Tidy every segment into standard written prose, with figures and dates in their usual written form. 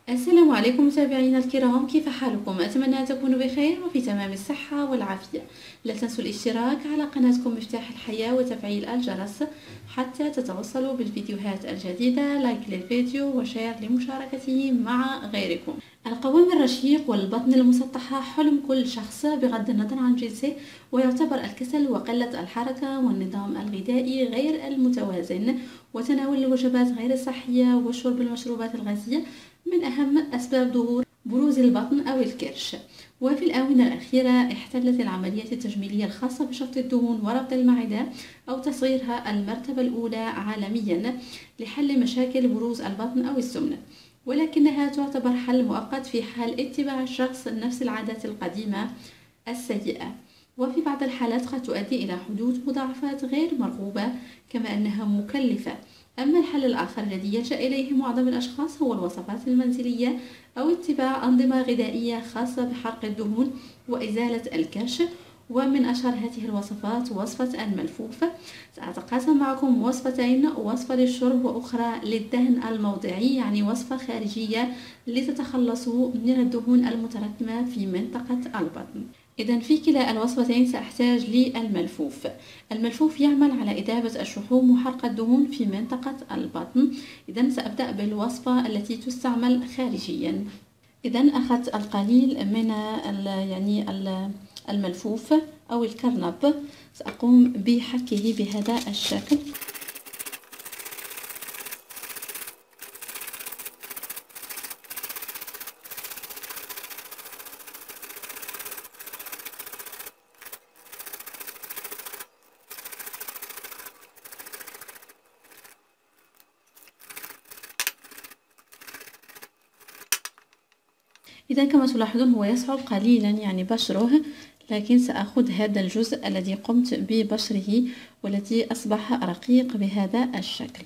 السلام عليكم متابعينا الكرام، كيف حالكم؟ أتمنى أن تكونوا بخير وفي تمام الصحة والعافية. لا تنسوا الاشتراك على قناتكم مفتاح الحياة وتفعيل الجرس حتى تتوصلوا بالفيديوهات الجديدة. لايك للفيديو وشير لمشاركته مع غيركم. القوام الرشيق والبطن المسطحة حلم كل شخص بغض النظر عن جنسه، ويعتبر الكسل وقلة الحركة والنظام الغذائي غير المتوازن وتناول الوجبات غير الصحية وشرب المشروبات الغازية من أهم أسباب ظهور بروز البطن أو الكرش. وفي الآونة الأخيرة احتلت العمليات التجميلية الخاصة بشفط الدهون وربط المعدة أو تصغيرها المرتبة الأولى عالميا لحل مشاكل بروز البطن أو السمنة، ولكنها تعتبر حل مؤقت في حال اتباع الشخص نفس العادات القديمة السيئة، وفي بعض الحالات قد تؤدي إلى حدوث مضاعفات غير مرغوبة كما أنها مكلفة. أما الحل الآخر الذي يلجأ إليه معظم الأشخاص هو الوصفات المنزلية أو اتباع أنظمة غذائية خاصة بحرق الدهون وإزالة الكرش. ومن أشهر هذه الوصفات وصفة الملفوف. سأتقاسم معكم وصفتين، وصفة للشرب وأخرى للدهن الموضعي، يعني وصفة خارجية لتتخلصوا من الدهون المتراكمة في منطقة البطن. إذا في كلا الوصفتين سأحتاج للملفوف. الملفوف يعمل على إذابة الشحوم وحرق الدهون في منطقة البطن. إذا سأبدأ بالوصفة التي تستعمل خارجيا. إذا أخذت القليل من الملفوف أو الكرنب، سأقوم بحكه بهذا الشكل. إذا كما تلاحظون هو يصعب قليلا يعني بشره، لكن سأخذ هذا الجزء الذي قمت ببشره والذي أصبح رقيق بهذا الشكل.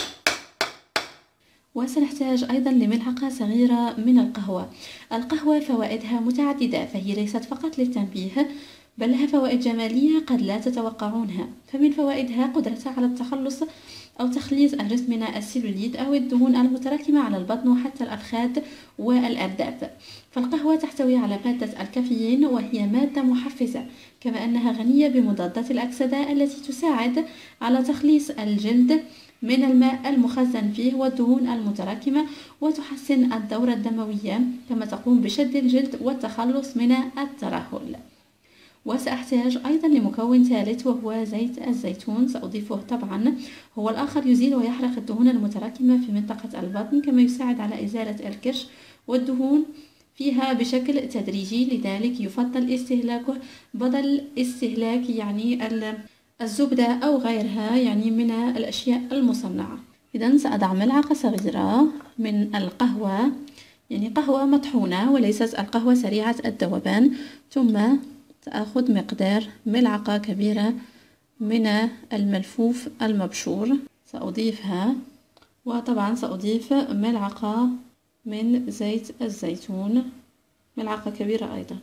وسنحتاج أيضا لملعقة صغيرة من القهوة. القهوة فوائدها متعددة، فهي ليست فقط للتنبيه بل لها فوائد جمالية قد لا تتوقعونها. فمن فوائدها قدرتها على التخلص أو تخليص الجسم من السيلوليت أو الدهون المتراكمة على البطن وحتى الأفخاذ والأرداف. فالقهوة تحتوي على مادة الكافيين وهي مادة محفزة، كما أنها غنية بمضادات الأكسدة التي تساعد على تخليص الجلد من الماء المخزن فيه والدهون المتراكمة وتحسن الدورة الدموية، كما تقوم بشد الجلد والتخلص من الترهل. وسأحتاج أيضا لمكون ثالث وهو زيت الزيتون، سأضيفه طبعا. هو الآخر يزيل ويحرق الدهون المتراكمة في منطقة البطن، كما يساعد على إزالة الكرش والدهون فيها بشكل تدريجي، لذلك يفضل استهلاكه بدل استهلاك الزبدة أو غيرها من الأشياء المصنعة. إذا سأضع ملعقة صغيرة من القهوة، قهوة مطحونة وليست القهوة سريعة الذوبان، ثم سأخذ مقدار ملعقة كبيرة من الملفوف المبشور سأضيفها، وطبعا سأضيف ملعقة من زيت الزيتون، ملعقة كبيرة أيضا.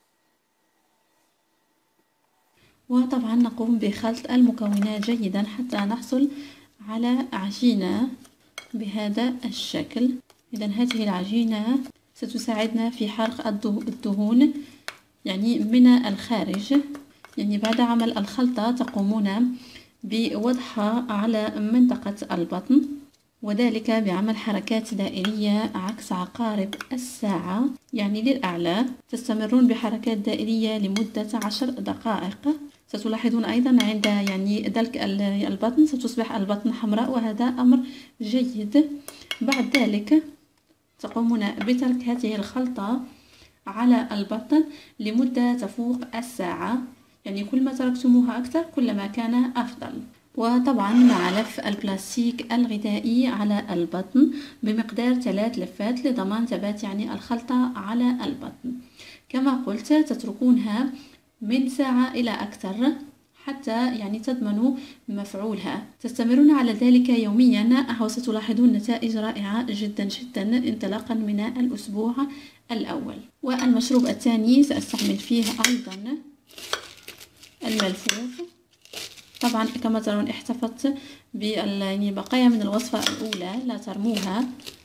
وطبعا نقوم بخلط المكونات جيدا حتى نحصل على عجينة بهذا الشكل. إذا هذه العجينة ستساعدنا في حرق الدهون من الخارج. بعد عمل الخلطة تقومون بوضعها على منطقة البطن، وذلك بعمل حركات دائرية عكس عقارب الساعة للأعلى. تستمرون بحركات دائرية لمدة 10 دقائق. ستلاحظون أيضا عند دلك البطن ستصبح البطن حمراء، وهذا أمر جيد. بعد ذلك تقومون بترك هذه الخلطة على البطن لمدة تفوق الساعة، كل ما تركتموها أكثر كلما كان أفضل. وطبعا مع لف البلاستيك الغذائي على البطن بمقدار 3 لفات لضمان ثبات الخلطة على البطن. كما قلت تتركونها من ساعة إلى أكثر حتى تضمنوا مفعولها. تستمرون على ذلك يوميا وستلاحظون نتائج رائعة جدا جدا انطلاقا من الأسبوع الأول. والمشروب الثاني سأستعمل فيه أيضا الملفوف. طبعا كما ترون احتفظت ببقايا من الوصفة الأولى، لا ترموها،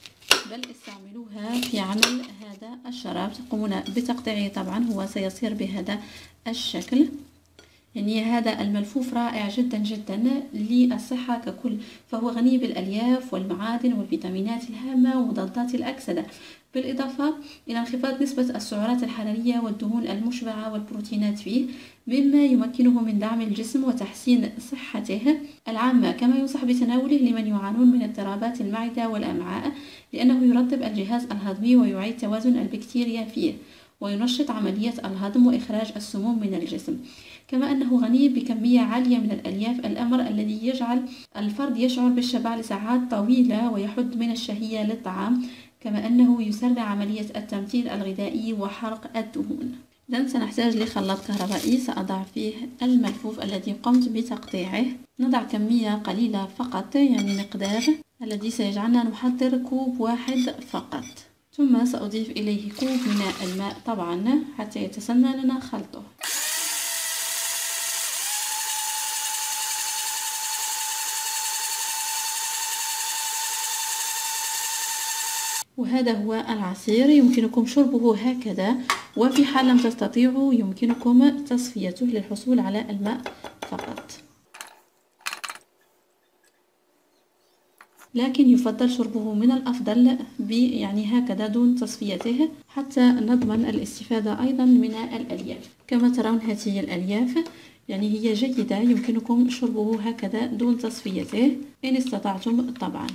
بل استعملوها في عمل هذا الشراب. تقومون بتقطيعه، طبعا هو سيصير بهذا الشكل. يعني هذا الملفوف رائع جدا جدا للصحة ككل، فهو غني بالألياف والمعادن والفيتامينات الهامة ومضادات الأكسدة، بالإضافة إلى انخفاض نسبة السعرات الحرارية والدهون المشبعة والبروتينات فيه، مما يمكنه من دعم الجسم وتحسين صحته العامة. كما ينصح بتناوله لمن يعانون من اضطرابات المعدة والأمعاء، لأنه يرطب الجهاز الهضمي ويعيد توازن البكتيريا فيه، وينشط عملية الهضم وإخراج السموم من الجسم. كما أنه غني بكمية عالية من الألياف، الأمر الذي يجعل الفرد يشعر بالشبع لساعات طويلة ويحد من الشهية للطعام، كما أنه يسرع عملية التمثيل الغذائي وحرق الدهون. إذن سنحتاج لخلاط كهربائي، سأضع فيه الملفوف الذي قمت بتقطيعه. نضع كمية قليلة فقط، يعني مقدار الذي سيجعلنا نحضر كوب واحد فقط، ثم سأضيف إليه كوب من الماء طبعا حتى يتسنى لنا خلطه. وهذا هو العصير، يمكنكم شربه هكذا، وفي حال لم تستطيعوا يمكنكم تصفيته للحصول على الماء فقط، لكن يفضل شربه من الأفضل يعني هكذا دون تصفيته، حتى نضمن الاستفادة أيضا من الألياف. كما ترون هذه الألياف يعني هي جيدة، يمكنكم شربه هكذا دون تصفيته إن استطعتم طبعا.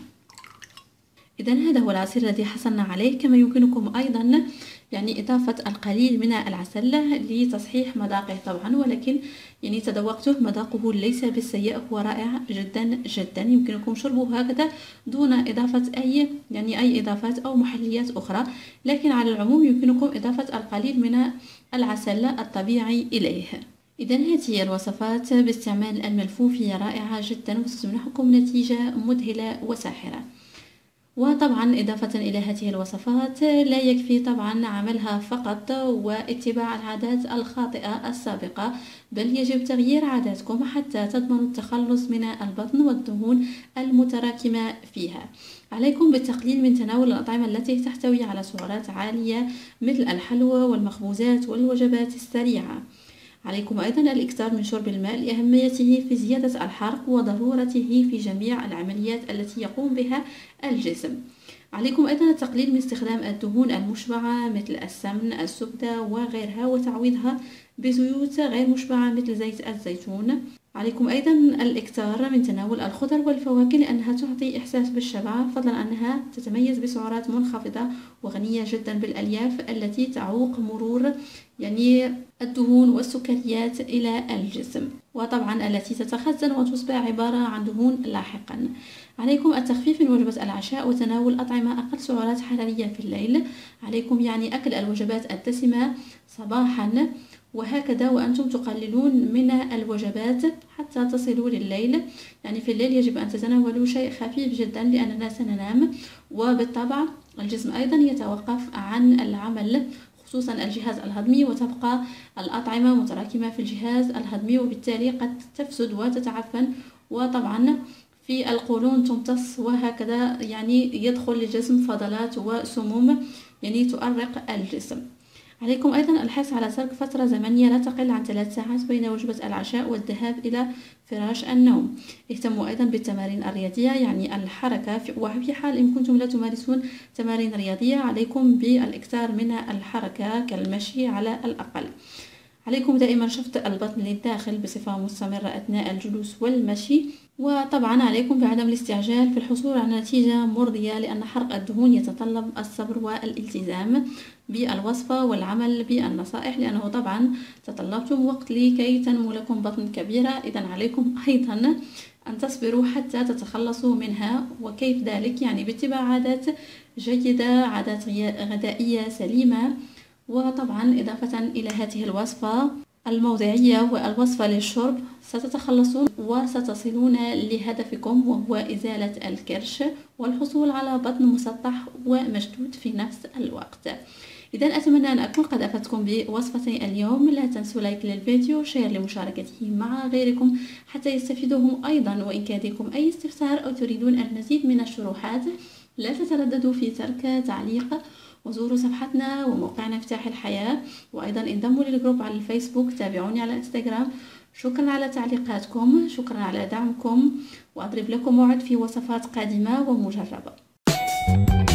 إذن هذا هو العصير الذي حصلنا عليه. كما يمكنكم أيضا يعني إضافة القليل من العسل لتصحيح مذاقه طبعا، ولكن يعني تذوقته مذاقه ليس بالسيء، هو رائع جدا جدا. يمكنكم شربه هكذا دون إضافة أي إضافات أو محليات أخرى، لكن على العموم يمكنكم إضافة القليل من العسل الطبيعي إليه. إذن هذه الوصفات باستعمال الملفوف هي رائعة جدا وستمنحكم نتيجة مذهلة وساحرة. وطبعا إضافة إلى هذه الوصفات لا يكفي طبعا عملها فقط واتباع العادات الخاطئة السابقة، بل يجب تغيير عاداتكم حتى تضمنوا التخلص من البطن والدهون المتراكمة فيها. عليكم بالتقليل من تناول الأطعمة التي تحتوي على سعرات عالية مثل الحلوى والمخبوزات والوجبات السريعة. عليكم أيضا الإكثار من شرب الماء لأهميته في زيادة الحرق وضرورته في جميع العمليات التي يقوم بها الجسم. عليكم أيضا التقليل من استخدام الدهون المشبعة مثل السمن، الزبدة وغيرها، وتعويضها بزيوت غير مشبعة مثل زيت الزيتون. عليكم أيضا الإكثار من تناول الخضر والفواكه، لأنها تعطي إحساس بالشبع، فضلا أنها تتميز بسعرات منخفضة وغنية جدا بالألياف التي تعوق مرور الدهون والسكريات إلى الجسم، وطبعا التي تتخزن وتصبح عبارة عن دهون لاحقا. عليكم التخفيف من وجبة العشاء وتناول أطعمة أقل سعرات حرارية في الليل. عليكم أكل الوجبات الدسمة صباحا، وهكذا وأنتم تقللون من الوجبات حتى تصلوا لليل. في الليل يجب أن تتناولوا شيء خفيف جدا لأننا سننام، وبالطبع الجسم أيضا يتوقف عن العمل خصوصا الجهاز الهضمي، وتبقى الأطعمة متراكمة في الجهاز الهضمي وبالتالي قد تفسد وتتعفن، وطبعا في القولون تمتص، وهكذا يدخل للجسم فضلات وسموم تؤرق الجسم. عليكم أيضا الحرص على ترك فترة زمنية لا تقل عن 3 ساعات بين وجبة العشاء والذهاب إلى فراش النوم. اهتموا أيضا بالتمارين الرياضية الحركة، وفي حال إن كنتم لا تمارسون تمارين رياضية عليكم بالإكثار من الحركة كالمشي على الأقل. عليكم دائما شفط البطن للداخل بصفة مستمرة أثناء الجلوس والمشي، وطبعا عليكم بعدم الاستعجال في الحصول على نتيجة مرضية، لأن حرق الدهون يتطلب الصبر والالتزام بالوصفة والعمل بالنصائح، لأنه طبعا تطلبتم وقت لكي تنمو لكم بطن كبيرة. إذن عليكم أيضا أن تصبروا حتى تتخلصوا منها، وكيف ذلك؟ باتباع عادات جيدة، عادات غذائية سليمة. وطبعا إضافة إلى هذه الوصفة الموضعية والوصفة للشرب ستتخلصون وستصلون لهدفكم، وهو إزالة الكرش والحصول على بطن مسطح ومشدود في نفس الوقت. إذن أتمنى أن أكون قد أفدتكم بوصفتي اليوم. لا تنسوا لايك للفيديو، شير لمشاركته مع غيركم حتى يستفيدوا هم أيضا. وإن كان لديكم أي استفسار أو تريدون المزيد من الشروحات لا تترددوا في ترك تعليق، وزوروا صفحتنا وموقعنا مفتاح الحياة، وأيضا انضموا للجروب على الفيسبوك، تابعوني على الانستغرام. شكرا على تعليقاتكم، شكرا على دعمكم، وأضرب لكم موعد في وصفات قادمة ومجربة.